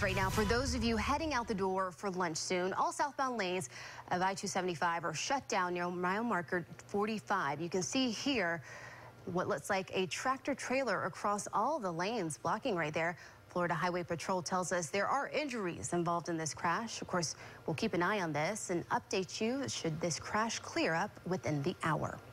news right now. For those of you heading out the door for lunch soon, all southbound lanes of I-275 are shut down near mile marker 45. You can see here what looks like a tractor trailer across all the lanes, blocking right there. Florida Highway Patrol tells us there are injuries involved in this crash. Of course, we'll keep an eye on this and update you should this crash clear up within the hour.